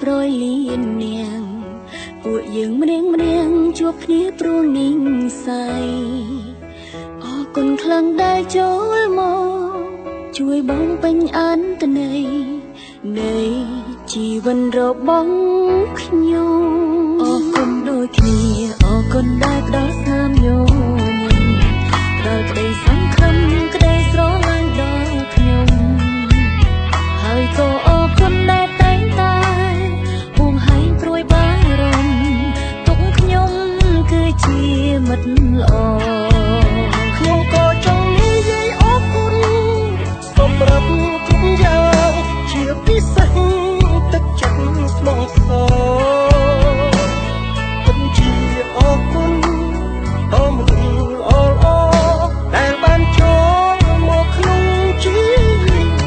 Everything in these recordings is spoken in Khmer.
ប្រយលៀននាងពួកយើងម្នាក់ជួបគ្នាព្រួងនីងស័យអរគុណខ្លាំងដែលចូលមកជួយបងពេញអន្តន័យនៃជីវិតរបស់ខ្ញុំអរគុណដូចគ្នាអរគុណដែលផ្ដល់ស្នាមញញឹមដល់ក្តីសង្ឃឹមក្តីស្រឡាញ់ដល់ខ្ញុំហើយក៏អរគុណដែលតែងតែហួងហែងព្រួយបារម្ភទុកខ្ញុំគឺជាមិត្តល្អខ្ញុំក៏ចង់និយាយអរគុណសម្រាប់គ្រប់យ៉ាងជាពិសេសទឹកចិត្តស្មោះសរពិតជាអរគុណអមល្អល្អដែលបានចូលមកក្នុងជីវិត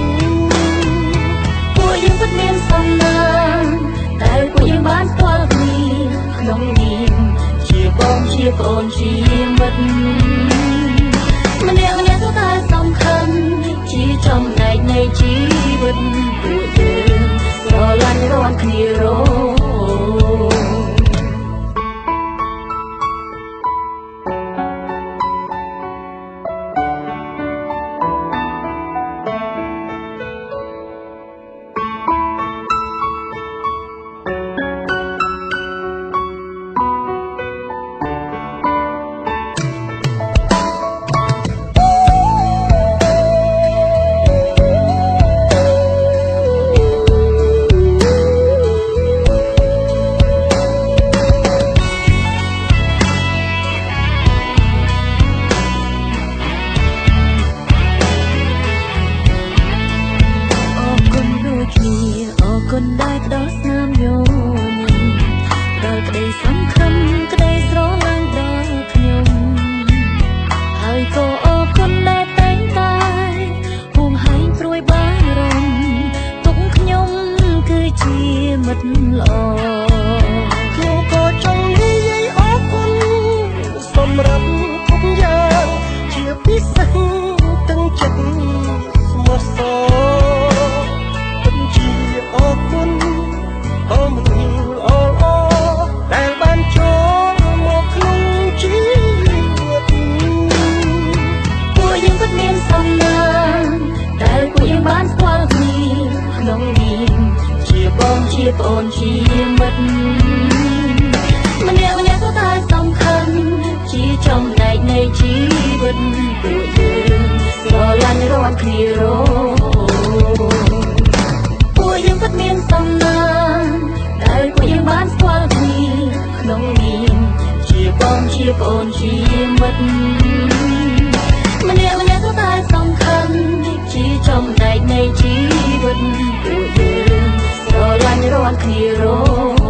ពួកយើងពិតមានសំណាងតែពួកយើងបានស្គាល់គ្នាក្នុងនាមជាបងជាប្អូនជាមិត្តម្នាក់សុទ្ធតែសំខាន់ជាចំណែកនៃជីវិតពួកយើងស្រឡាញ់រាល់គ្នារហូតគុណដែលផ្ដល់ស្នាមញញឹមដល់ក្តីសង្ឃឹមក្តីស្រឡាញ់ដល់ខ្ញុំហើយក៏អរគុណដែលតែងតែហួងហែងព្រួយបារម្ភទុកខ្ញុំគឺជាមិត្តល្អខ្ញុំក៏ចង់និយាយអរគុណសម្រាប់គ្រប់យ៉ាងជាពិសេសទាំងចិត្តស្មោះសរអរគុណអមល្អល្អដែលបានចូលមកក្នុងជីវិតពួកយើងពិតមានសំណាងដែលពួកយើងបានស្គាល់គ្នាក្នុងនាមជាបងជាប្អូនជាមិត្តម្នាក់សុទ្ធតែសំខាន់ជាចំណែកនៃជីវិតពួកយើងស្រឡាញ់រាល់គ្នារហូតយើងពិតមានសំណាងដែលពួកយើងបានស្គាល់គ្នាក្នុងនាមជាបងជាប្អូនជាមិត្តម្នាក់សុទ្ធតែសំខាន់ជាចំណែកនៃជីវិតពួកយើងស្រឡាញ់រាល់គ្នារហូត